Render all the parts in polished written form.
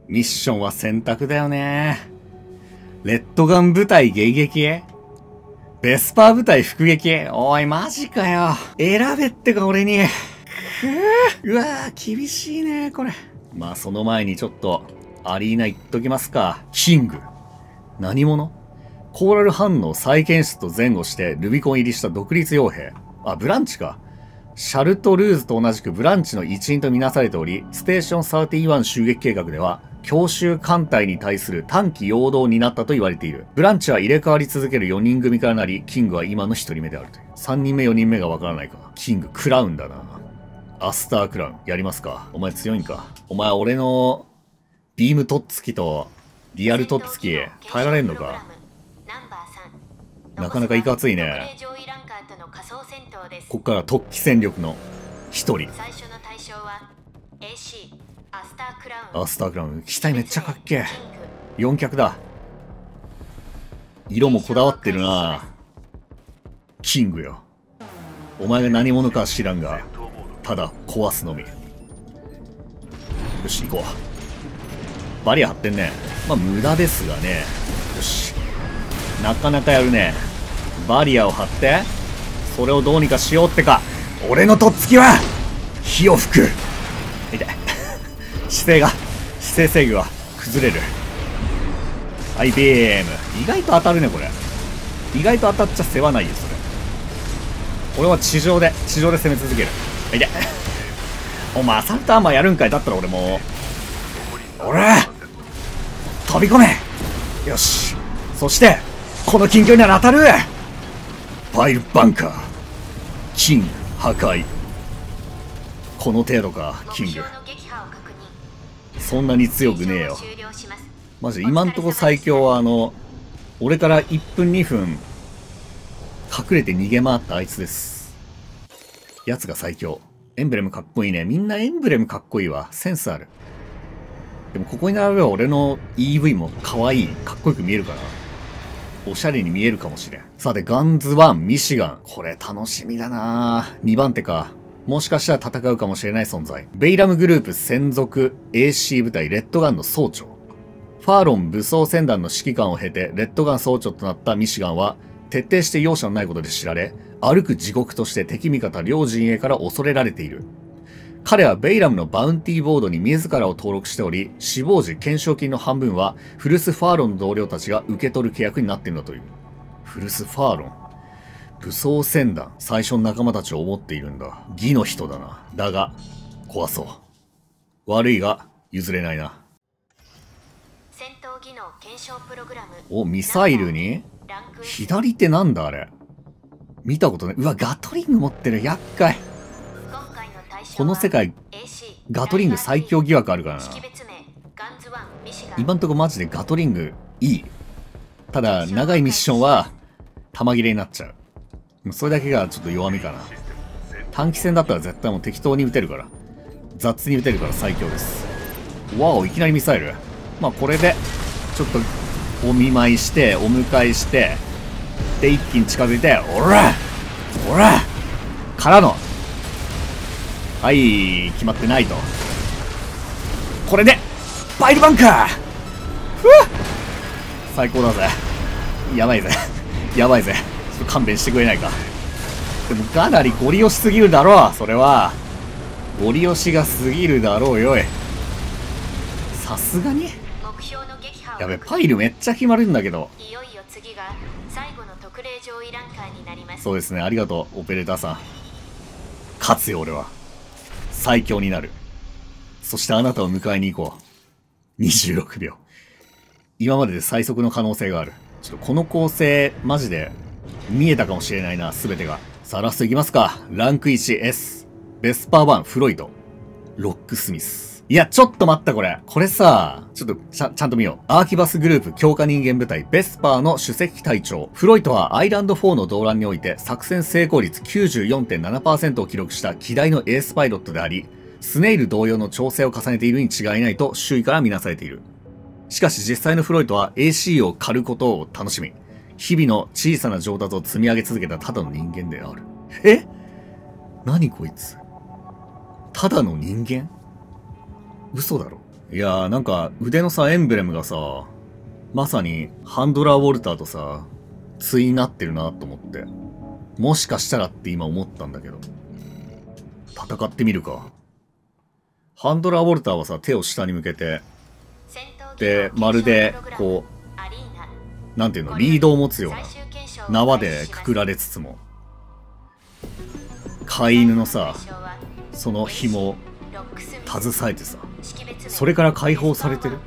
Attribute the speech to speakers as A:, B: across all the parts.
A: ミッションは選択だよね。レッドガン部隊迎撃？ベスパー部隊伏撃？おい、マジかよ。選べってか、俺に。うわぁ、厳しいね、これ。まあ、その前にちょっと、アリーナ行っときますか。キング。何者？コーラル反応再検出と前後してルビコン入りした独立傭兵。あ、ブランチか。シャルトルーズと同じくブランチの一員とみなされており、ステーション31襲撃計画では、強襲艦隊に対する短期陽動になったと言われている。ブランチは入れ替わり続ける4人組からなり、キングは今の1人目であるという。3人目4人目がわからないか。キング、クラウンだな。アスタークラウン、やりますか。お前強いんか。お前俺の、ビームとっつきと、リアルとっつき、耐えられんのか。なかなかいかついね。こっから突起戦力の1人。アスタークラウン、機体めっちゃかっけえ。4脚だ。色もこだわってるな。キングよ。お前が何者かは知らんが、ただ壊すのみ。よし、行こう。バリア張ってんね。まあ無駄ですがね。よし。なかなかやるね。バリアを張って、それをどうにかしようってか。俺のとっつきは、火を吹く。痛い。姿勢制御が崩れる。はい、ビーム。意外と当たるね、これ。意外と当たっちゃ世話ないよ、それ。俺は地上で攻め続ける。痛い。お前、アサルトアーマーやるんかい。だったら俺も飛び込め。よし。そして、この近距離なら当たる。パイルバンカー。キング、破壊。この程度か、キング。そんなに強くねえよ。マジで今んとこ最強は俺から1分2分、隠れて逃げ回ったあいつです。奴が最強。エンブレムかっこいいね。みんなエンブレムかっこいいわ。センスある。でもここに並べば俺の EV も可愛い。かっこよく見えるかな。おしゃれに見えるかもしれん。さて、ガンズ1、ミシガン。これ楽しみだなぁ。2番手か。もしかしたら戦うかもしれない存在。ベイラムグループ専属 AC 部隊レッドガンの総長。ファーロン武装船団の指揮官を経てレッドガン総長となったミシガンは、徹底して容赦のないことで知られ、歩く地獄として敵味方両陣営から恐れられている。彼はベイラムのバウンティーボードに自らを登録しており、死亡時懸賞金の半分はフルス・ファーロンの同僚たちが受け取る契約になっているのだという。フルス・ファーロン。武装船団。最初の仲間たちを思っているんだ。義の人だな。だが、壊そう。悪いが、譲れないな。お、ミサイルに左手なんだあれ。見たことない。うわ、ガトリング持ってる。厄介。この世界、ガトリング最強疑惑あるからな。今んとこマジでガトリングいい。ただ、長いミッションは、弾切れになっちゃう。それだけがちょっと弱みかな。短期戦だったら絶対もう適当に撃てるから。雑に撃てるから最強です。わお、いきなりミサイル。まあこれで、ちょっと、お見舞いして、お迎えして、で、一気に近づいて、おらからの、はい、決まってないと。これで、パイルバンカー最高だぜ。やばいぜ。やばいぜ。ちょっと勘弁してくれないか。でもかなりゴリ押しすぎるだろう。それは。ゴリ押しが過ぎるだろうよい。さすがにやべ、パイルめっちゃ決まるんだけど。そうですね、ありがとう、オペレーターさん。勝つよ、俺は。最強になる。そしてあなたを迎えに行こう。26秒。今までで最速の可能性がある。ちょっとこの構成、マジで、見えたかもしれないな、すべてが。さあ、ラストいきますか。ランク 1S。ベスパー1、フロイト。ロックスミス。いや、ちょっと待った、これ。これさ、ちょっとちゃんと見よう。アーキバスグループ強化人間部隊、ベスパーの首席隊長。フロイトはアイランド4の動乱において作戦成功率 94.7% を記録した希代のエースパイロットであり、スネイル同様の調整を重ねているに違いないと周囲から見なされている。しかし実際のフロイトは AC を狩ることを楽しみ、日々の小さな上達を積み上げ続けたただの人間である。え？何こいつ？ただの人間？嘘だろ。 いやーなんか腕のさ、エンブレムがさ、まさにハンドラー・ウォルターとさ、対になってるなと思って。もしかしたらって今思ったんだけど。戦ってみるか。ハンドラー・ウォルターはさ、手を下に向けて、で、まるで、こう、なんていうの、リードを持つような、縄でくくられつつも、飼い犬のさ、その紐を携えてさ、それから解放されてる。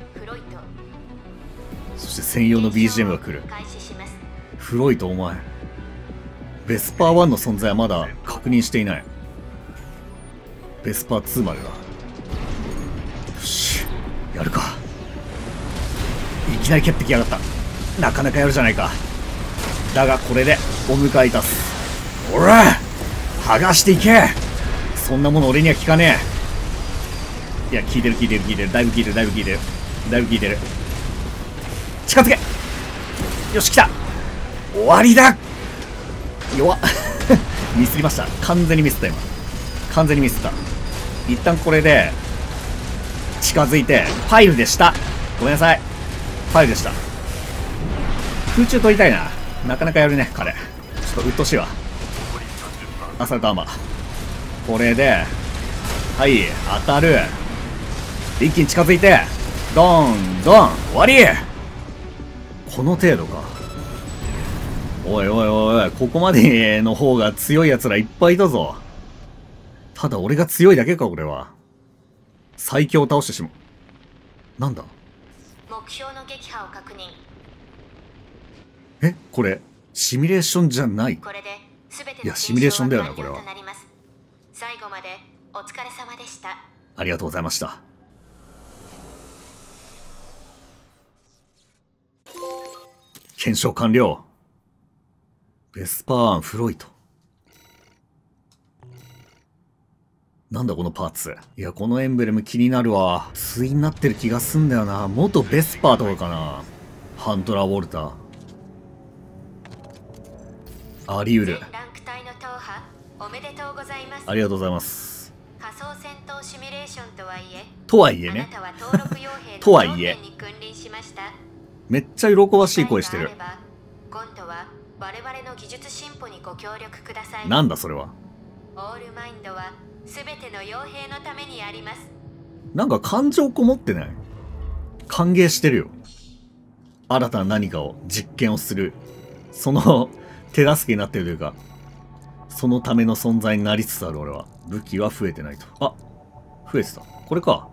A: そして専用の BGM が来る。フロイトお前、ベスパー1の存在はまだ確認していない。ベスパー2までだ。よし、やるか。いきなり蹴ってきやがった。なかなかやるじゃないか。だがこれでお迎えいたす。おら剥がしていけ。そんなもの俺には効かねえ。いや、効いてる効いてる効いてる。だいぶ効いてるだいぶ効いてる。だいぶ効いてる。近づけ。よし来た。終わりだ。弱っミスりました。完全にミスった今。完全にミスった。一旦これで近づいてファイルでした。ごめんなさい。ファイルでした。空中取りたいな。なかなかやるね彼。ちょっとうっとしいわ。アサルトアーマー。これではい当たる。一気に近づいてドンドン終わり。この程度か。おいおいおい、ここまでの方が強い奴らいっぱいいたぞ。ただ俺が強いだけか、俺は。最強を倒してしまう。なんだ？
B: 目標の撃破を確認。
A: え、これ、シミュレーションじゃない？
B: これで全ての
A: いや、シミュレーションだよな、これは。
B: 最後までお疲れ様でした。
A: ありがとうございました。検証完了。ベスパーアン・フロイト。なんだこのパーツ。いや、このエンブレム気になるわ。対になってる気がすんだよな。元ベスパーとかかな。ハントラー・ウォルター。あり得る。
B: ランク隊の踏破おめでとうございます。
A: ありがとうございます。
B: 仮想戦闘シミュレーションとはいえ、
A: とはいえね。
B: あなたは登録傭兵の
A: とはいえ。
B: に君臨しました。
A: めっちゃ喜ばしい声してる。
B: 今度は我々の技術進歩にご協力ください。
A: なんだそれは。
B: オールマインドは全ての傭兵のためにあります。
A: なんか感情こもってない？歓迎してるよ。新たな何かを実験をする。その手助けになってるというか、そのための存在になりつつある俺は。武器は増えてないと。あ、増えてた。これか。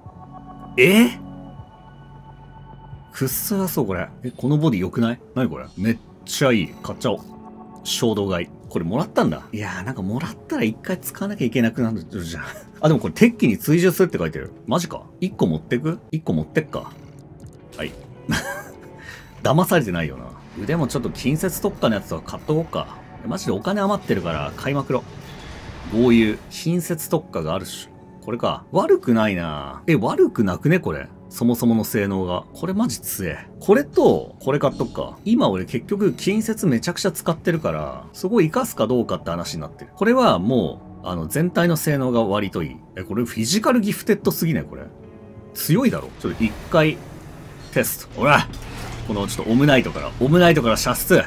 A: くっそやそうこれ。このボディ良くない？何これ？めっちゃいい。買っちゃおう。衝動買い。これもらったんだ。いやーなんかもらったら一回使わなきゃいけなくなるじゃん。あ、でもこれ鉄器に追従するって書いてる。マジか。1個持ってく？ 1 個持ってっか。はい。騙されてないよな。腕もちょっと近接特化のやつは買っとこうか。マジでお金余ってるから買いまくろ。こういう近接特化があるし。これか。悪くないな。悪くなくねこれ。そもそもの性能が。これマジ強え。これと、これ買っとくか。今俺結局近接めちゃくちゃ使ってるから、そこを活かすかどうかって話になってる。これはもう、全体の性能が割といい。これフィジカルギフテッドすぎねこれ。強いだろ。ちょっと一回、テスト。ほらこのちょっとオムナイトから射出。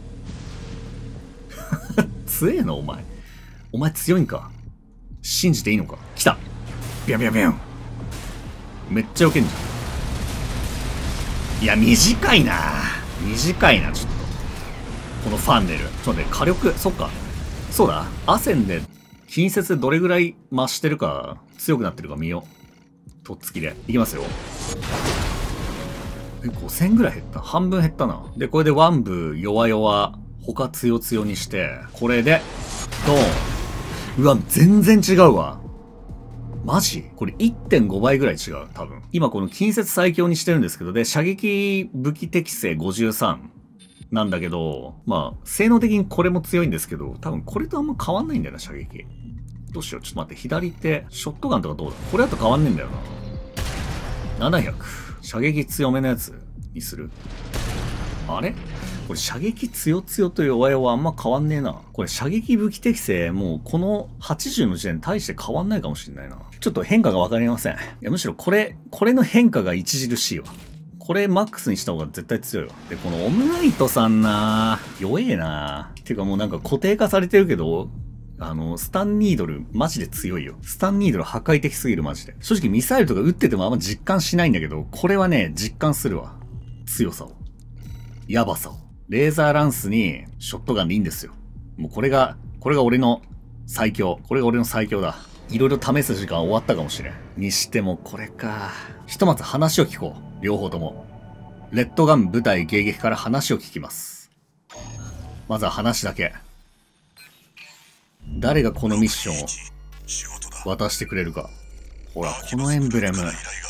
A: 強えのお前。お前強いんか。信じていいのか。来た。ビャンビャンビャン。めっちゃ避けんじゃん。いや、短いな。短いな、ちょっと。このファンネル。ちょっと待って、火力、そっか。そうだ。アセンで、近接でどれぐらい増してるか、強くなってるか見よう。とっつきで。いきますよ。5000ぐらい減った。半分減ったな。で、これでワン部弱々、他強強にして、これで、ドーン。うわ、全然違うわ。マジ？これ 1.5 倍ぐらい違う、多分。今この近接最強にしてるんですけど、で、射撃武器適性53なんだけど、まあ、性能的にこれも強いんですけど、多分これとあんま変わんないんだよな、射撃。どうしよう、ちょっと待って、左手、ショットガンとかどうだ？これだと変わんねえんだよな。700。射撃強めのやつにする？あれ？これ射撃強強と弱々あんま変わんねえな。これ射撃武器適性もうこの80の時点で大して変わんないかもしんないな。 ちょっと変化がわかりません。いや、むしろこれの変化が著しいわ。これマックスにした方が絶対強いわ。で、このオムナイトさんな弱えなていうかもうなんか固定化されてるけど、スタンニードルマジで強いよ。スタンニードル破壊的すぎるマジで。正直ミサイルとか撃っててもあんま実感しないんだけど、これはね、実感するわ。強さを。やばさを。レーザーランスにショットガンでいいんですよ。もうこれが俺の最強。これが俺の最強だ。いろいろ試す時間終わったかもしれん。にしてもこれか。ひとまず話を聞こう。両方とも。レッドガン部隊迎撃から話を聞きます。まずは話だけ。誰がこのミッションを渡してくれるか。ほら、このエンブレム。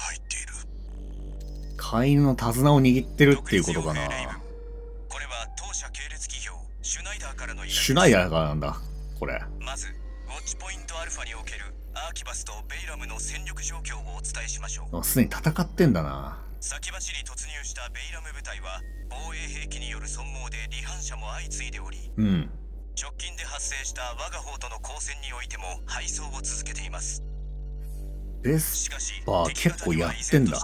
A: 飼い犬の手綱を握ってるっていうことかな。
C: これは当社系列企業シュナイダーからの依頼です。
A: シュナイダーからなんだ、これ。
C: まず、ウォッチポイントアルファにおけるアーキバスとベイラムの戦力状況をお伝えしましょう。
A: すでに戦ってんだな。
C: 先走り突入したベイラム部隊は防衛兵器による損耗で離反者も相次いでおり、直近で発生した我が方との交戦においても敗走を続けています。
A: ベスパー結構やってんだ。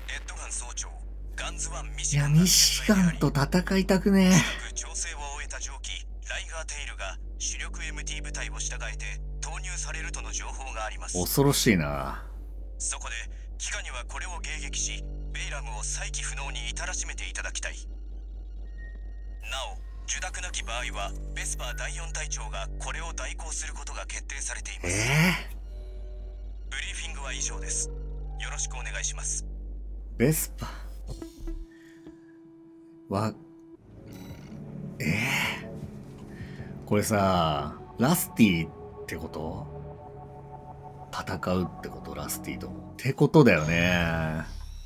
A: いや、ミシガンと戦いたくねえ。
C: 調整を終えた蒸気ライガーテイルが主力 MT 部隊を従えて投入されるとの情報があります。
A: 恐ろしいな。
C: そこで機下にはこれを迎撃し、ベイラムを再起不能に至らしめていただきたい。なお、受諾なき場合はベスパー第4隊長がこれを代行することが決定されています。ブリーフィングは以上です。よろしくお願いします。
A: ベスパはこれさ、ラスティってこと？戦うってこと？ラスティとってことだよね。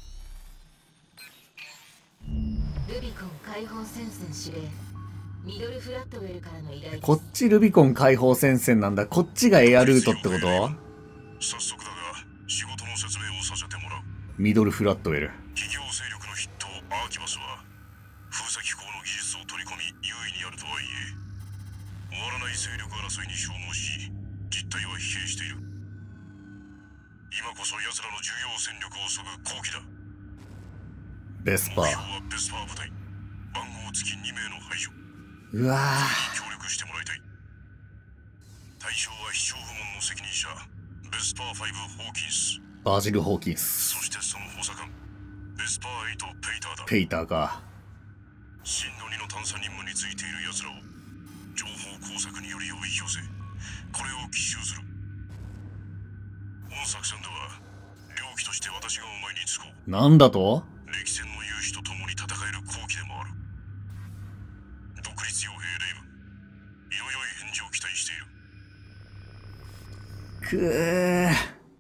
D: ルビコン解放戦線司令ミドルフラットウェルからの依頼です。
A: こっちルビコン解放戦線なんだ。こっちがエアルートってこと？
E: 早速だが仕事の説明をさせてもらう。
A: ミドルフラットウェル。
E: 企業勢力の筆頭アーキバスは封鎖機構の技術を取り込み優位にあるとはいえ、終わらない勢力争いに消耗し実態は疲弊している。今こそ奴らの重要戦力を削ぐ好機だ。
A: ベスパー。
E: 目標はベスパー部隊番号付き2名の排除。
A: うわ
E: 協力してもらいたい。対象は非常部門の責任者ベスパー5ホーキンス、
A: バージル・ホーキンス。
E: そしてその補佐官ベスパー8ペイターだ。
A: ペイターか。
E: 真の2の探査任務についている奴らを情報工作によりおびき寄せ、これを奇襲する。本作戦では領機として私がお前につこう。
A: なんだと？
E: 歴戦の勇士と共に戦える好機でもある。独立傭兵レイブン、色良い返事を期待している。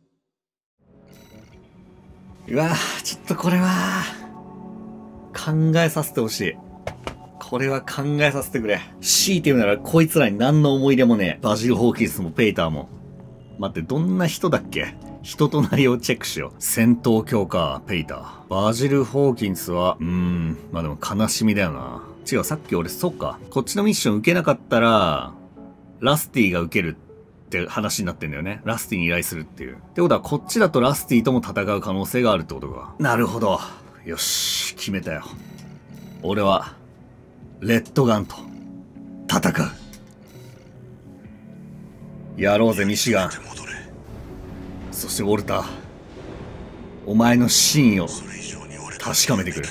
A: うわちょっとこれは考えさせてほしい。これは考えさせてくれ。強いて言うならこいつらに何の思い出もねえ。バジル・ホーキンスもペイターも。待って、どんな人だっけ？人となりをチェックしよう。戦闘強化、ペイター。バジル・ホーキンスは、まあでも悲しみだよな。違う、さっき俺、そっか。こっちのミッション受けなかったら、ラスティが受けるって話になってんだよね。ラスティに依頼するっていう。ってことは、こっちだとラスティとも戦う可能性があるってことか。なるほど。よし、決めたよ。俺は、レッドガンと、戦う。やろうぜ、ミシガン。そしてウォルター、お前の真意を確かめてくれ。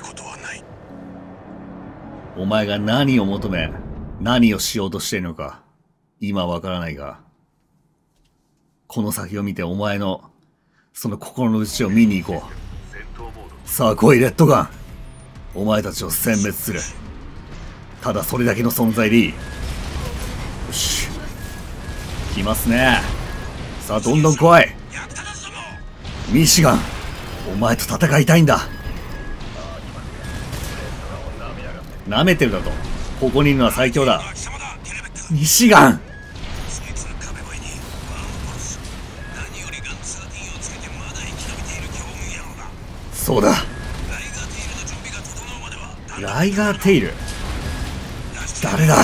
A: お前が何を求め、何をしようとしているのか、今はわからないが、この先を見てお前の、その心の内を見に行こう。さあ来い、レッドガン。お前たちを殲滅する。ただそれだけの存在でいい。よし。来ますね。さあどんどん来い。ミシガン、お前と戦いたいんだ。舐めてるだと。ここにいるのは最強だ。ミシガン。そうだ。ライガーテイル。誰だ。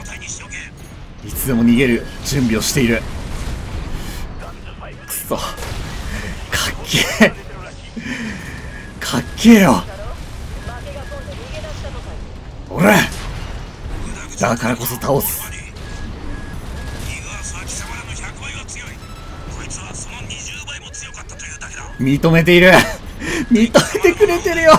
A: いつでも逃げる準備をしている。くそ。 けえ。かっけえよ。おら、だからこそ倒す。認めている。認めてくれてるよ。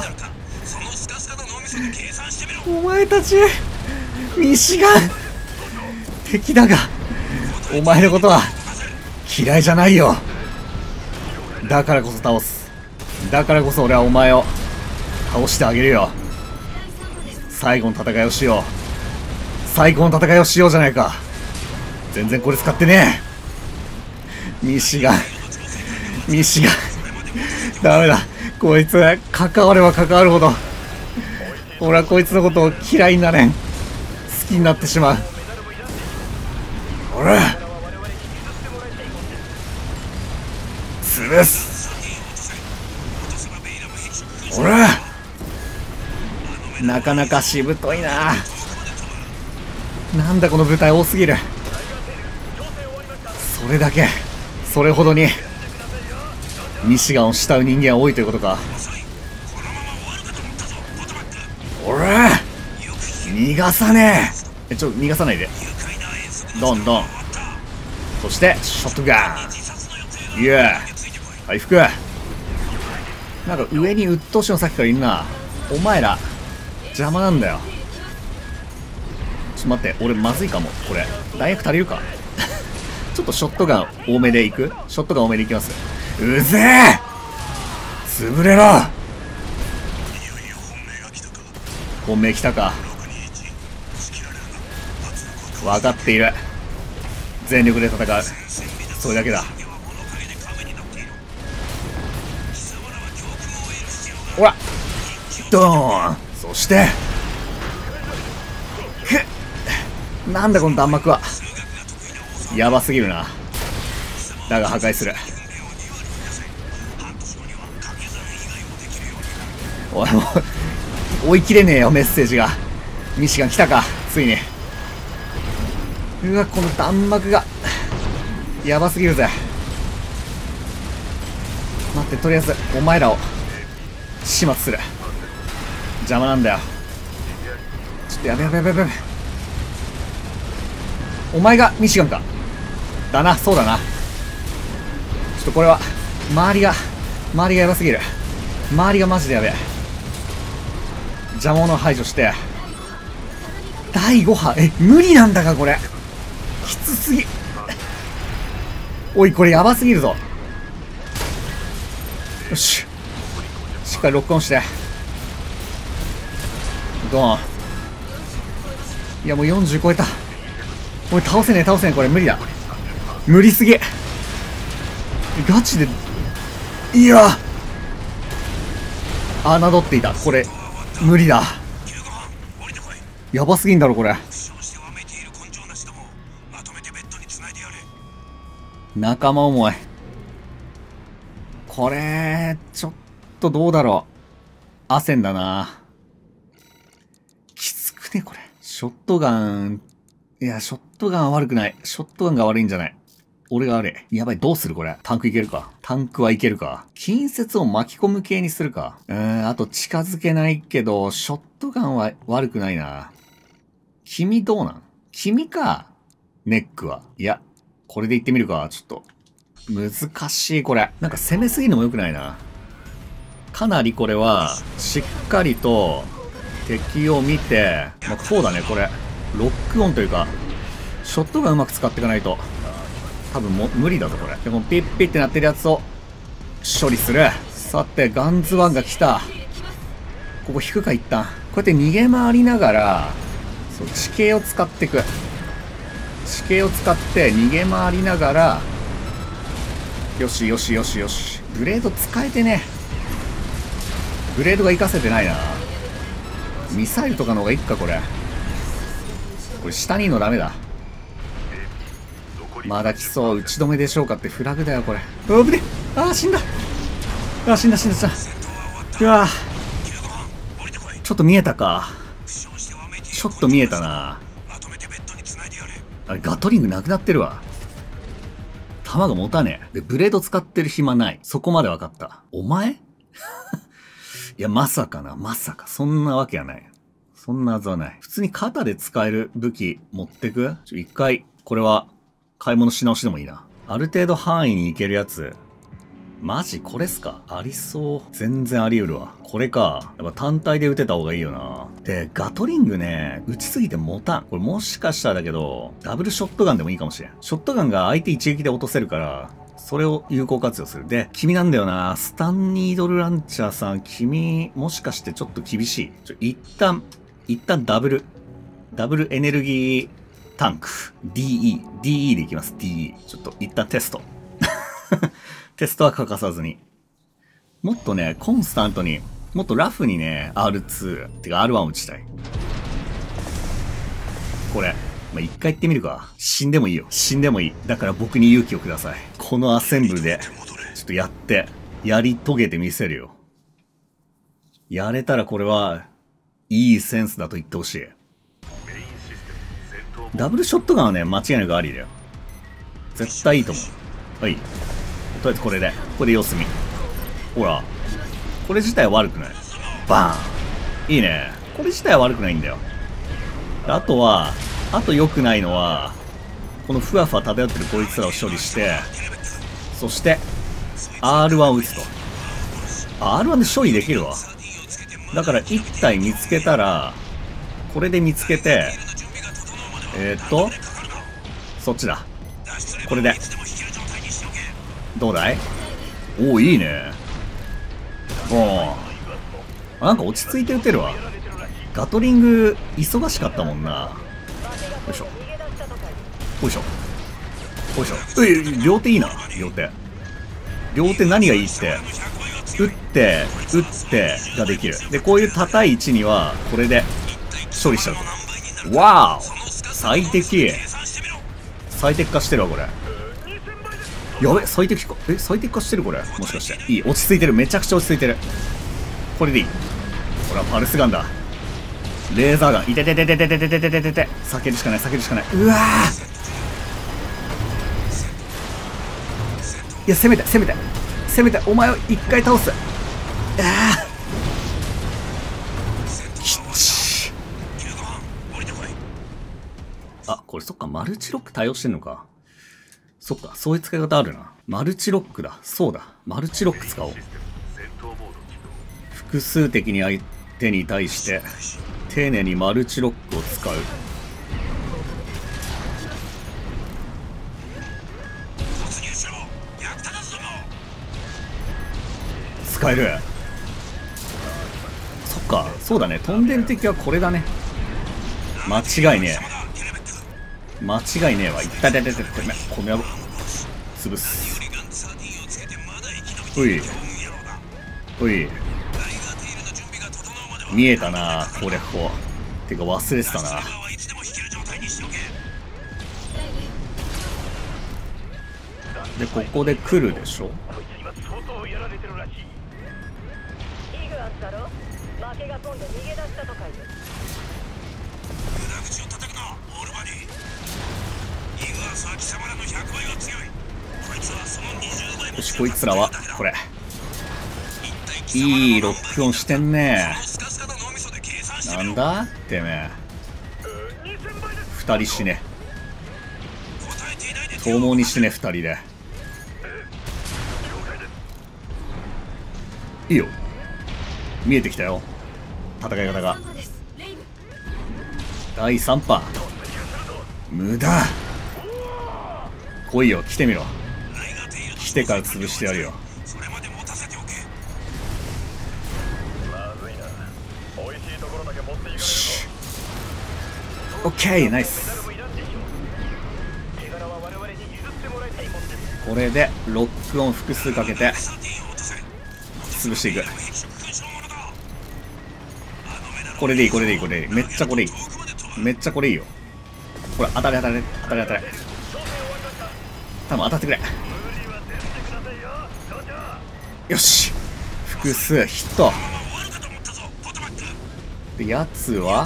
A: お前たちミシガン敵だが、お前のことは嫌いじゃないよ。だからこそ倒す。だからこそ俺はお前を倒してあげるよ。最後の戦いをしよう。最高の戦いをしようじゃないか。全然これ使ってねえ。ミシガンダメだ。こいつ関われば関わるほど俺はこいつのことを嫌いになれん。好きになってしまう。ほら、潰す。ほら、なかなかしぶといな。なんだこの部隊多すぎる。それだけ、それほどにミシガンを慕う人間は多いということか。おら、逃がさねえ。逃がさないで。どんどん。そしてショットガン。いや、回復。なんか上に鬱陶しのさっきからいるな。お前ら邪魔なんだよ。ちょっと待って、俺まずいかも。これ弾薬足りるか。ちょっとショットガン多めでいく。ショットガン多めでいきます。うぜえ、潰れろ。本命来たか。分かっている。全力で戦う。それだけだ。ほら、ドーン。そしてなんだこの弾幕は。やばすぎるな。だが破壊する。おい、もう追い切れねえよ、メッセージが。ミシガン来たか、ついに。うわ、この弾幕がやばすぎるぜ。待って、とりあえずお前らを始末する。邪魔なんだよ。ちょっとやべ。お前がミシガンか。だな、そうだな。ちょっとこれは周りがやばすぎる。周りがマジでやべえ。邪魔者を排除して第5波。無理なんだかこれ。きつすぎ。おい、これやばすぎるぞ。よし、しっかりロックオンして。ドーン。いや、もう40超えた。おい、倒せねえ、これ無理だ。無理すぎ。ガチで。いや、侮っていた。これ無理だ。やばすぎんだろこれ。仲間思い。これちょっとどうだろう。汗んだな。きつくねこれ。ショットガン。いや、ショットガンは悪くない。ショットガンが悪いんじゃない。俺が悪い。やばい、どうするこれ。タンクいけるか。タンクはいけるか。近接を巻き込む系にするか。あと近づけないけど、ショットガンは悪くないな。君どうなん？君か。ネックは。いや、これで行ってみるか。ちょっと。難しいこれ。なんか攻めすぎるのも良くないな。かなりこれは、しっかりと敵を見て、まあ、こうだね、これ。ロックオンというか、ショットガンうまく使っていかないと。多分もう無理だぞこれ。でもピッピッってなってるやつを処理する。さて、ガンズワンが来た。ここ引くか一旦。こうやって逃げ回りながら、そう、地形を使っていく。地形を使って逃げ回りながら、よし。ブレード使えてね。ブレードが活かせてないな。ミサイルとかの方がいいかこれ。これ下にいるのダメだ。まだ来そう。打ち止めでしょうかってフラグだよこれ。うわ、ぶね。死んだ。死んだ。うわ、ちょっと見えたか。ちょっと見えたな。あれ、ガトリングなくなってるわ。 弾が持たねえ。で、ブレード使ってる暇ない。そこまで分かった。お前いや、まさかな。まさか。そんなわけはない。そんなはずはない。普通に肩で使える武器持ってく？一回、これは、買い物し直しでもいいな。ある程度範囲に行けるやつ。マジこれっすか？ありそう。全然あり得るわ。これか。やっぱ単体で撃てた方がいいよな。で、ガトリングね、撃ちすぎて持たん。これもしかしたらだけど、ダブルショットガンでもいいかもしれん。ショットガンが相手一撃で落とせるから、それを有効活用する。で、君なんだよな。スタンニードルランチャーさん、君、もしかしてちょっと厳しい。一旦ダブルエネルギータンク。DE でいきます。DE。ちょっと一旦テスト。テストは欠かさずに。もっとね、コンスタントに、もっとラフにね、R2、てか R1 打ちたい。これ。まあ、一回言ってみるか。死んでもいいよ。死んでもいい。だから僕に勇気をください。このアセンブルで、ちょっとやって、やり遂げてみせるよ。やれたらこれは、いいセンスだと言ってほしい。ダブルショットガンはね、間違いなくありだよ。絶対いいと思う。はい。とりあえずこれで様子見。ほら。これ自体は悪くない。バーン。いいね。これ自体は悪くないんだよ。あと良くないのは、このふわふわ漂ってるこいつらを処理して、そして、R1 を撃つと。R1 で処理できるわ。だから1体見つけたら、これで見つけて、そっちだ。これで。どうだい？おお、いいね。おお。なんか落ち着いて撃てるわ。ガトリング、忙しかったもんな。よいしょ。よいしょ。よいしょ。両手いいな、両手。両手何がいいって、撃って、ができる。で、こういう高い位置には、これで処理しちゃうと。わーお！最適。最適化してるわ、これ。やべ、最適化。最適化してるこれ。もしかして。いい。落ち着いてる。めちゃくちゃ落ち着いてる。これでいい。ほら、パルスガンだ。レーザーガン。いてててててててててててて。避けるしかない、避けるしかない。うわー！いや、攻めて。お前を一回倒す。あ、これそっか、マルチロック対応してんのか。そっか、そういう使い方あるな。マルチロックだ。そうだ。マルチロック使おう。複数的に相手に対して、丁寧にマルチロックを使う。使える。そっか、そうだね。飛んでる敵はこれだね。間違いねえ。間違いねえわ。いったてててててめ。この野郎。潰す。おい。おい。見えたな、攻略法。てか忘れてたな。で、ここで来るでしょ。よし、こいつらはこれ。いいロックオンしてんね。なんだてめえ。二人死ね。共に死ね、二人で。いいよ。見えてきたよ。戦い方が。第3波。無駄。来いよ、来てみろ。来てから潰してやるよ。よし。オッケー、ナイス。これでロックオン複数かけて潰していく。これでいい、これでいい、これでいい。めっちゃこれいい。めっちゃこれいいよ。ほら、当たれ当たれ当たれ当たれ。多分当たってくれ。よし、複数ヒットで、やつは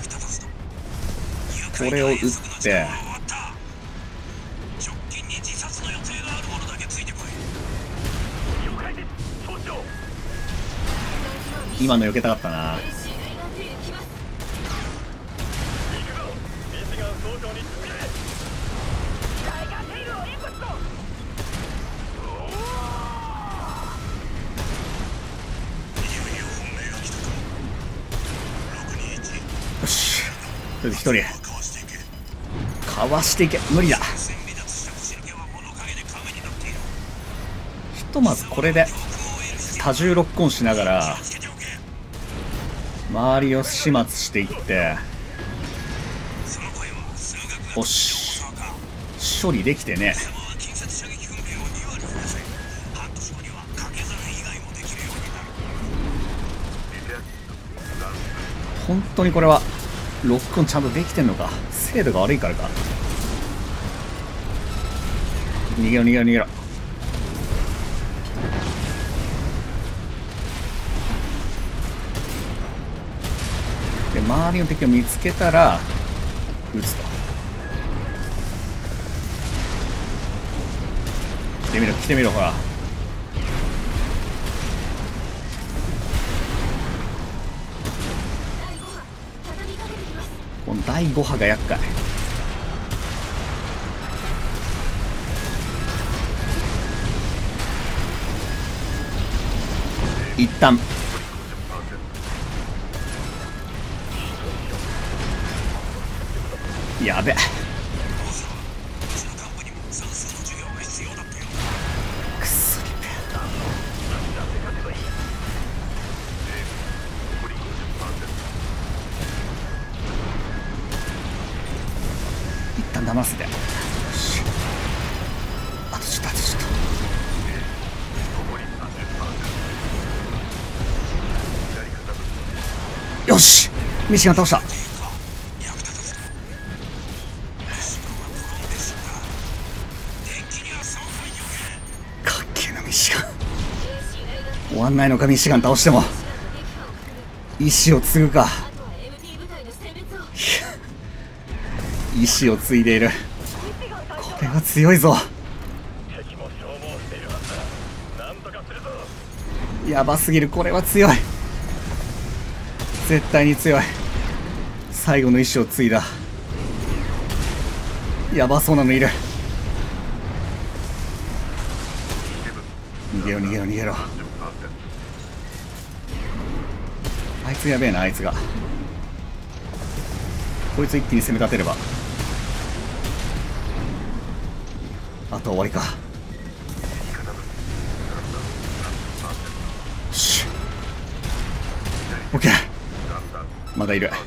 A: これを撃って、 今の避けたかったな。よし、とりあえず一人かわしていけ。無理だ。ひとまずこれで多重ロックオンしながら周りを始末していって、おし、処理できてね。本当にこれはロックオンちゃんとできてんのか、精度が悪いからか。逃げろ逃げろ逃げろ。で周りの敵を見つけたら撃つと。来てみろ来てみろ、ほら。この第5波が厄介。一旦やべ、くっそりぺ。一旦騙せて。よし、あとちょっとあとちょっと。よし、ミシガン倒した。かっけえなミシガン。終わんないのか。ミシガン倒しても意志を継ぐか。意志を継いでいる。これは強いぞ。やばすぎる。これは強い。絶対に強い。最後の意志を継いだ。やばそうなのいる。逃げろ逃げろ逃げろ。あいつやべえな。あいつがこいつ一気に攻め立てればあとは終わりか。よし、オッケー。まだいる。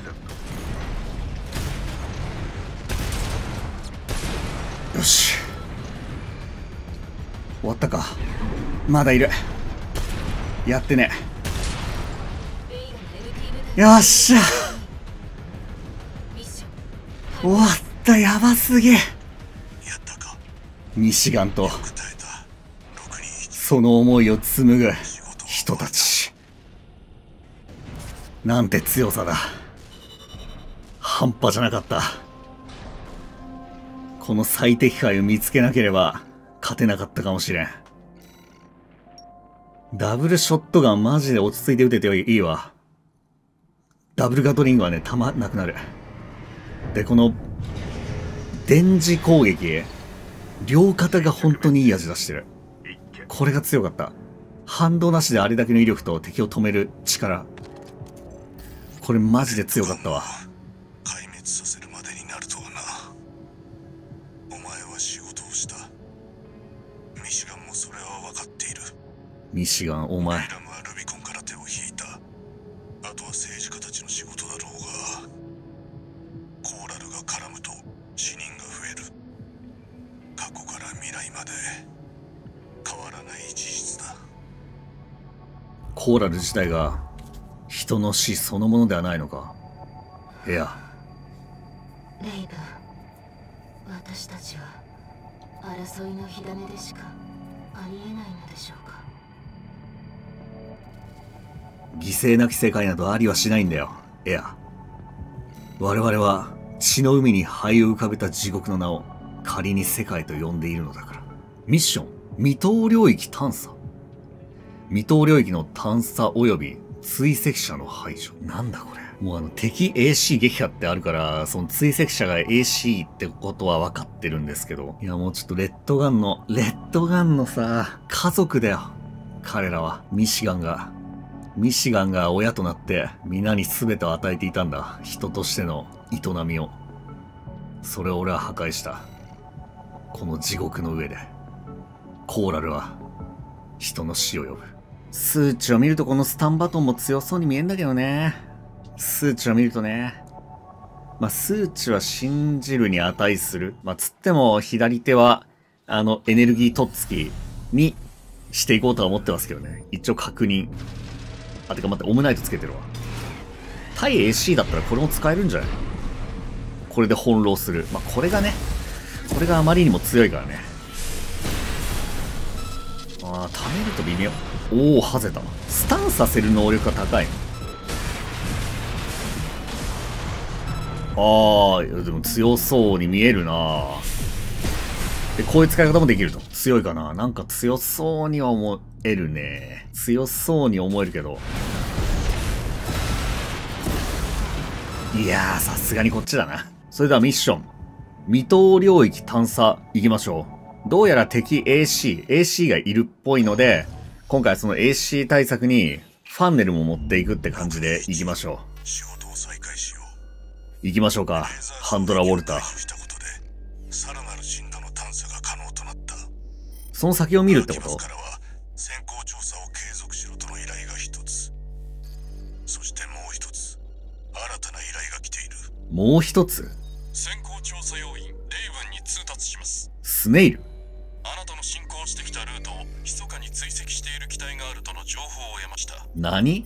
A: よし、終わったか。まだいる。やってね。よっしゃ、終わった。やばすぎ。ミシガンとその思いを紡ぐ人たち、なんて強さだ。半端じゃなかった。この最適解を見つけなければ勝てなかったかもしれん。ダブルショットガンマジで落ち着いて撃てていいわ。ダブルガトリングはね、弾なくなる。で、この電磁攻撃、両肩が本当にいい味出してる。これが強かった。反動なしであれだけの威力と敵を止める力、これマジで強かったわ。
E: 壊滅させるまでになるとはな。お前は仕事をした。ミシガンもそれは分かっている。
A: ミシガン、お前。
E: ベイラムはルビコンから手を引いた。あとは政治家たちの仕事だろうが、コーラルが絡むと死人が増える。過去から未来まで変わらない事実だ。
A: コーラル自体が人の死そのものではないのか。いや、
D: レイブン、私たちは争いの火種でしかありえないのでしょうか。
A: 犠牲なき世界などありはしないんだよ。いや、我々は血の海に灰を浮かべた地獄の名を仮に世界と呼んでいるのだから。ミッション、未踏領域探査。未踏領域の探査及び追跡者の排除。なんだこれ。もう敵 AC 撃破ってあるから、その追跡者が AC ってことは分かってるんですけど。いやもうちょっとレッドガンのさ、家族だよ。彼らは。ミシガンが親となって皆に全てを与えていたんだ。人としての営みを。それを俺は破壊した。この地獄の上で。コーラルは人の死を呼ぶ。数値を見るとこのスタンバトンも強そうに見えんだけどね。数値を見るとね。まあ、数値は信じるに値する。まあ、つっても左手は、エネルギーとっつきにしていこうとは思ってますけどね。一応確認。あ、てか待って、オムナイトつけてるわ。対 AC だったらこれも使えるんじゃない？これで翻弄する。まあ、これがあまりにも強いからね。ああ、溜めると微妙。おお、はぜた。スタンさせる能力が高い。ああ、でも強そうに見えるな。で、こういう使い方もできると。強いかな。なんか強そうには思えるね。強そうに思えるけど。いやー、さすがにこっちだな。それではミッション。未踏領域探査行きましょう。どうやら敵 AC がいるっぽいので、今回その AC 対策にファンネルも持っていくって感じで行きましょう。
E: 仕事を再開しよう。
A: 行きましょうか。ハンドラ・ウォルター。
E: さらなる進路の探査が可能となった。
A: その先を見るってこと？
E: からは先行調査を継続しろとの依頼が一つ。そしてもう一つ、新たな依頼が来ている。
A: もう一つ？
E: 先行調査要員、レイブンに通達します。
A: スネイル？
E: あなたの進行してきたルートを密かに追跡している機体があるとの情報を得ました。何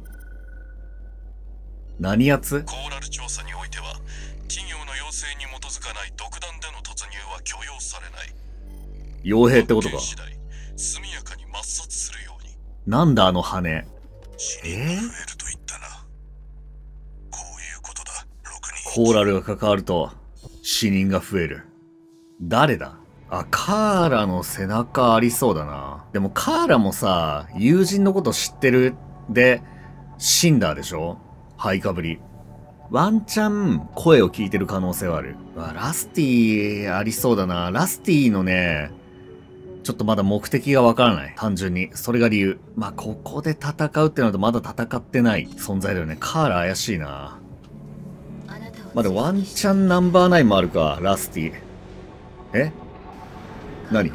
A: やつ？
E: コーラル調査においては、企業の要請に基づかない独断での突入は許容されない。
A: 傭兵ってことか。
E: 速やかに抹殺するように。
A: なんだあの羽。
E: 死人が増えると言ったな。こういうことだ。
A: コーラルが関わると死人が増える。誰だ？あ、カーラの背中ありそうだな。でもカーラもさ、友人のこと知ってるで、シンダーでしょ？ハイかぶり。ワンチャン声を聞いてる可能性はある。ラスティありそうだな。ラスティのね、ちょっとまだ目的がわからない。単純に。それが理由。まあ、ここで戦うってなるとまだ戦ってない存在だよね。カーラ怪しいな。まだワンチャンナンバー9もあるか、ラスティ。え？何？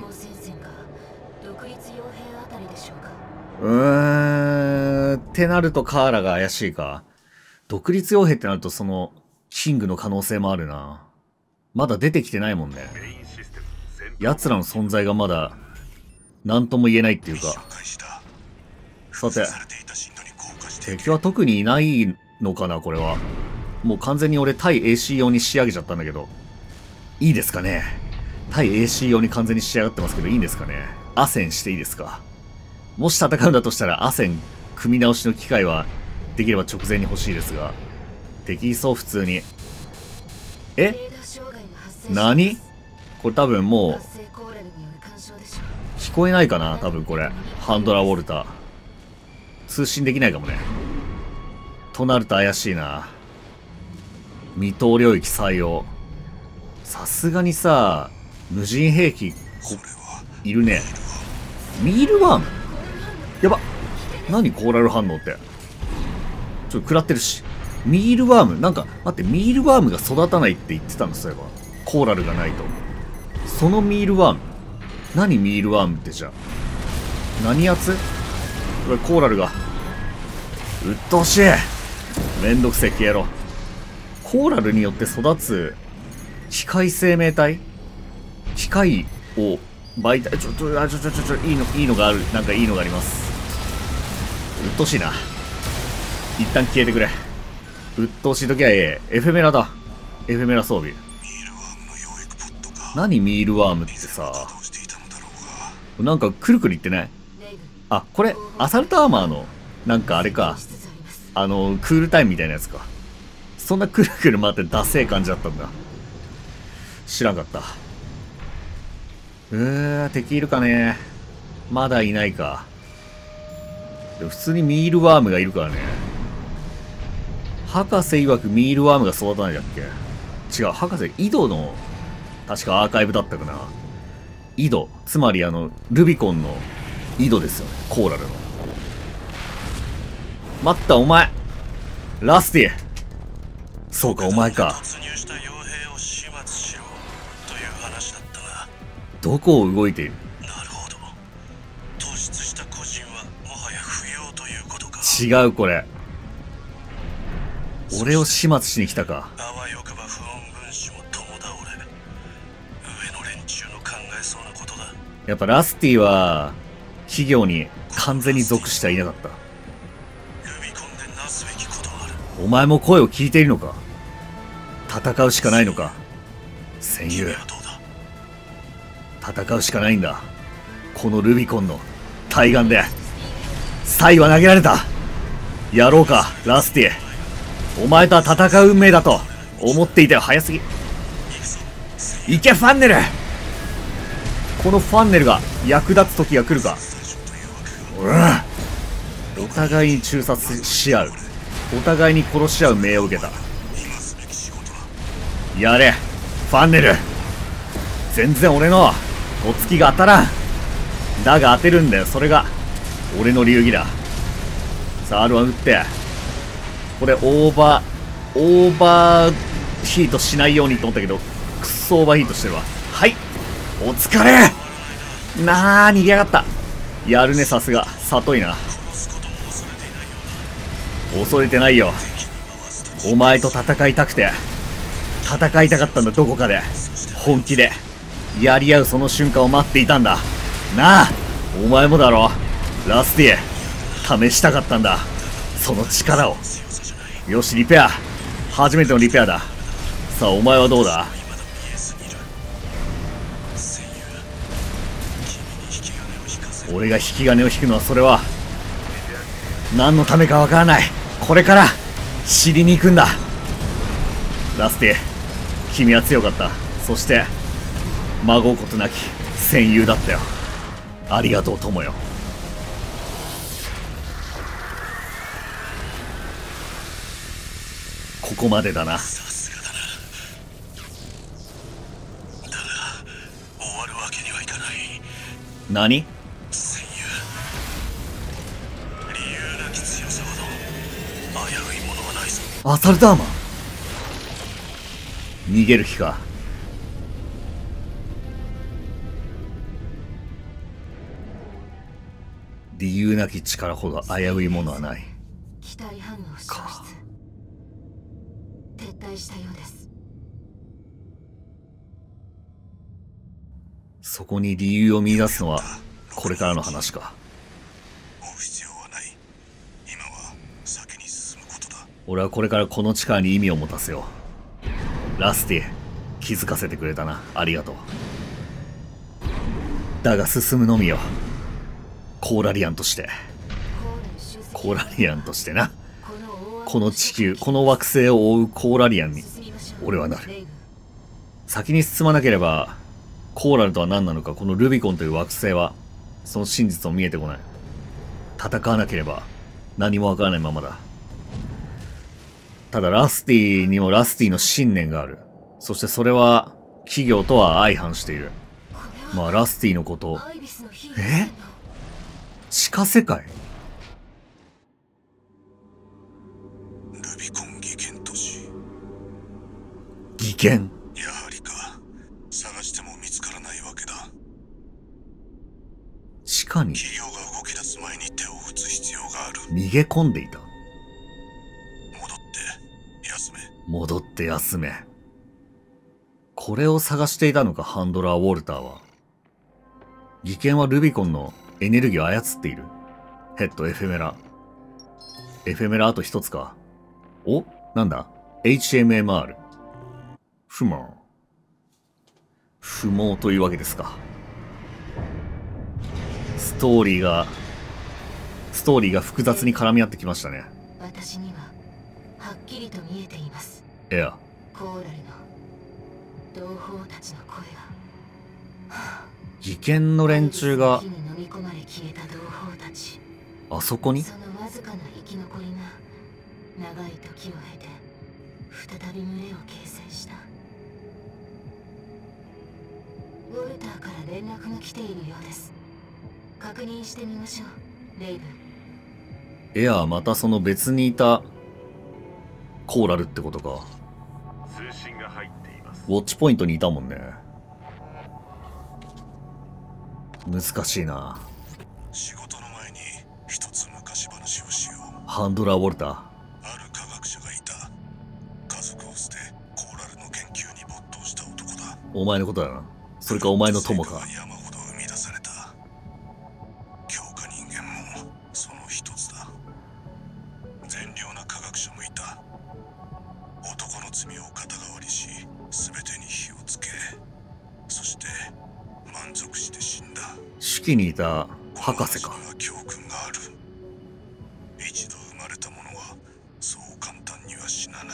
A: ってなるとカーラが怪しいか。独立傭兵ってなるとその、キングの可能性もあるな。まだ出てきてないもんね。奴らの存在がまだ、なんとも言えないっていうか。さて、敵は特にいないのかな、これは。もう完全に俺対 AC 用に仕上げちゃったんだけど。いいですかね。対 AC 用に完全に仕上がってますけど、いいんですかね。アセンしていいですか。もし戦うんだとしたら、アセン組み直しの機会は、できれば直前に欲しいですが。敵いそう、普通に。え？何？これ多分もう、聞こえないかな多分これ。ハンドラ・ウォルター。通信できないかもね。となると怪しいな。未踏領域採用。さすがにさ、無人兵器、いるね。ミールワーム？やば。何コーラル反応って。ちょっと食らってるし。ミールワームなんか、待って、ミールワームが育たないって言ってたんだ、そういえば。コーラルがないと。そのミールワーム。何ミールワームってじゃあ。何やつ？これコーラルが。うっとうしい。めんどくせえ消えろ。コーラルによって育つ、機械生命体？機械を媒体、いいのがある。なんかいいのがあります。うっとうしいな。一旦消えてくれ。うっとうしいときはエフェメラだ。エフェメラ装備。何ミールワームってさ。なんかくるくるいってない？あ、これ、アサルトアーマーの、なんかあれか。クールタイムみたいなやつか。そんなくるくる回ってダセえ感じだったんだ。知らんかった。敵いるかね？まだいないか。 でも普通にミールワームがいるからね。博士曰くミールワームが育たないだっけ。違う、博士、井戸の、確かアーカイブだったかな。井戸。つまりルビコンの井戸ですよね。コーラルの。待った、お前。ラスティ。そうか、お前か。
C: 突入した傭兵を始末しろという話だったな。
A: どこを動いている？
C: なるほど。突出した個人はもはや不要ということか。
A: 違う、これ。俺を始末しに来たか。
C: あわよくば不穏分子も共倒れ。上の連中の考えそうなことだ。
A: やっぱラスティは、企業に完全に属してはいなかった。
C: ルビコンでなすべきことがある。
A: お前も声を聞いているのか？戦うしかないのか？戦友。
C: 君はどうだ？
A: 戦うしかないんだ。このルビコンの対岸で。サイは投げられた。やろうか、ラスティ。お前とは戦う運命だと思っていたよ。早すぎ。行け、ファンネル。このファンネルが役立つ時が来るか。お互いに中殺し合う。お互いに殺し合う命を受けた。やれ、ファンネル。全然俺のおつきが当たらん。だが当てるんだよ。それが俺の流儀だ。さあ、R1打って。これオーバーヒートしないようにと思ったけど、クソオーバーヒートしてるわ。はい、お疲れ。逃げやがった。やるね、さすが。里いな。恐れてないよ。お前と戦いたくて、戦いたかったんだ、どこかで。本気で。やり合うその瞬間を待っていたんだ。なあ、お前もだろ。ラスティ、試したかったんだ。その力を。よし、リペア。初めてのリペアだ。さあ、お前はどうだ？俺が引き金を引くのは、それは何のためかわからない。これから知りに行くんだ。ラスティ、君は強かった。そして孫うことなき戦友だったよ。ありがとう、友よ。ここまでだな。
C: さすがだな。だが終わるわけにはいかない。
A: 何？
C: 戦友、理由なき強さほど危ういものはないぞ。
A: アサルダーマン。逃げる気か。理由なき力ほど危ういものはない。
D: 機体反応消失。撤退したようです。
A: そこに理由を見出すのはこれからの話か。
E: 追う必要はない。今は先に進むことだ。
A: 俺はこれからこの力に意味を持たせよう。ラスティ、気づかせてくれたな。ありがとう。だが進むのみよ。コーラリアンとして。コーラリアンとしてな。この地球、この惑星を覆うコーラリアンに俺はなる。先に進まなければコーラルとは何なのか、このルビコンという惑星はその真実を見えてこない。戦わなければ何もわからないままだ。ただラスティにもラスティの信念がある。そしてそれは企業とは相反している。まあラスティのこと地下世界？
E: ルビコン技研都市。
A: 技研？
E: やはりか。探しても見つからないわけだ。
A: 地下に
E: 企業が動き出す前に手を打つ必要がある。
A: 逃げ込んでいた。
E: 戻って休め。
A: これを探していたのか、ハンドラー・ウォルターは。技研はルビコンのエネルギーを操っている。ヘッド、エフェメラ。エフェメラあと一つか。お？なんだ？ HMMR。不毛。不毛というわけですか。ストーリーが複雑に絡み合ってきましたね。
D: 私にははっきりと見えています。
A: いや。
D: コーラルの同胞たちの声が。
A: 技研の連中が
D: 火に飲み込まれ消えた同胞たち。
A: あそこに？
D: そのわずかな生き残りが長い時を経て再び群れを形成した。ウォルターから連絡が来ているようです。確認してみましょう、レイブン。
A: エアーまたその別にいたコーラルってことか。
E: 通信が入っています。
A: ウォッチポイントにいたもんね。難しいな。
E: 仕事の前に一つ昔話をしよう。
A: ハンドラー・ウォルター。
E: ある科学者がいた。家族を捨てコーラルの研究に没頭した男だ。
A: お前のことだな。それかお前の友か。
E: 山ほど生み出された。強化人間もその一つだ。善良な科学者もいた。男の罪を肩代わりし、全てに火をつけ、そして満足して死んだ。
A: 手記にいた博士か。
E: この話には教訓がある。一度生まれたものはそう簡単には死なない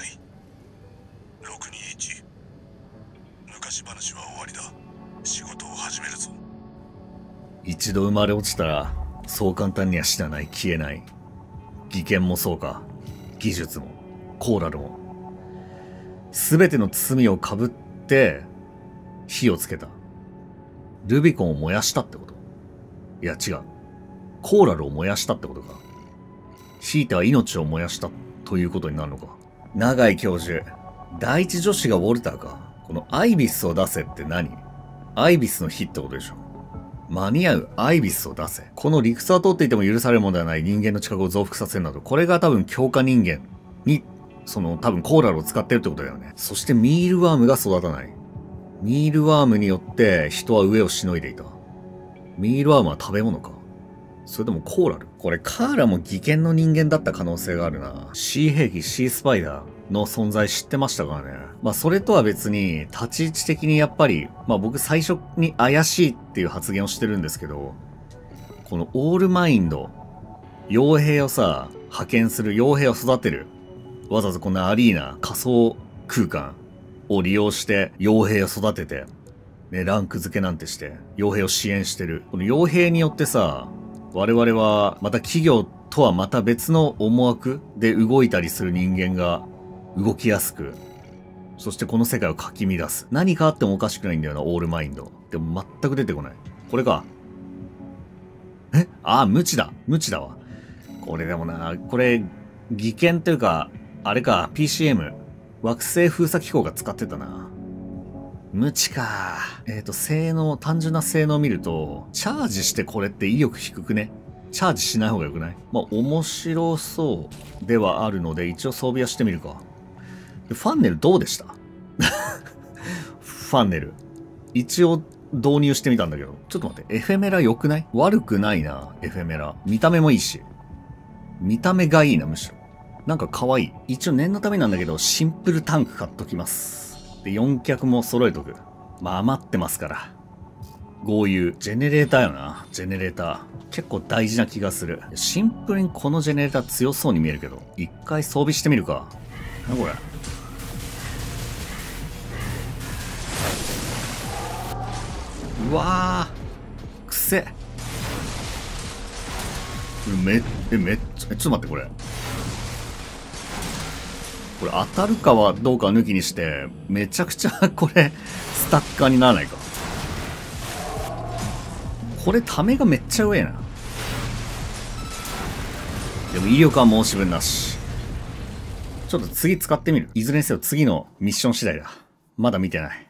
E: 。621。昔話は終わりだ。仕事を始めるぞ。
A: 一度生まれ落ちたらそう簡単には死なない、消えない。技研もそうか、技術もコーラルも全ての罪をかぶって火をつけた。ルビコンを燃やしたってこと？いや違う、コーラルを燃やしたってことか。ひいては命を燃やしたということになるのか。永井教授、第一助手がウォルターか。このアイビスを出せって何？アイビスの火ってことでしょ。間に合うアイビスを出せ。この理屈は通っていても許されるものではない人間の知覚を増幅させるなど、これが多分強化人間に、多分コーラルを使ってるってことだよね。そしてミールワームが育たない。ミールワームによって人は上をしのいでいた。ミールワームは食べ物か。それともコーラル？これカーラも技研の人間だった可能性があるな。C 兵器 C スパイダーの存在知ってましたからね。まあそれとは別に立ち位置的にやっぱり、まあ僕最初に怪しいっていう発言をしてるんですけど、このオールマインド、傭兵をさ、派遣する、傭兵を育てる。わざわざこんなアリーナ、仮想空間を利用して傭兵を育てて、ね、ランク付けなんてして、傭兵を支援してる。この傭兵によってさ、我々はまた企業とはまた別の思惑で動いたりする人間が動きやすく、そしてこの世界をかき乱す。何かあってもおかしくないんだよな、オールマインド。でも全く出てこない。これか。無知だ。無知だわ。これでもな、これ、技研というか、あれか、PCM。惑星封鎖機構が使ってたな。無知か。性能、単純な性能を見ると、チャージしてこれって威力低くね？チャージしない方がよくない？まあ、面白そうではあるので、一応装備はしてみるか。ファンネルどうでした？ファンネル。一応導入してみたんだけど。ちょっと待って、エフェメラ良くない？悪くないな、エフェメラ。見た目もいいし。見た目がいいな、むしろ。なんか可愛い。一応念のためなんだけど、シンプルタンク買っときます。で、4脚も揃えとく。まあ余ってますから。豪遊。ジェネレーターよな。ジェネレーター。結構大事な気がする。シンプルにこのジェネレーター強そうに見えるけど。一回装備してみるか。な、これ。うわー。くせ。めっちゃ、ちょっと待って、これ。これ当たるかはどうか抜きにして、めちゃくちゃこれ、スタッカーにならないか。これ、ためがめっちゃ上やな。でも威力は申し分なし。ちょっと次使ってみる。いずれにせよ次のミッション次第だ。まだ見てない。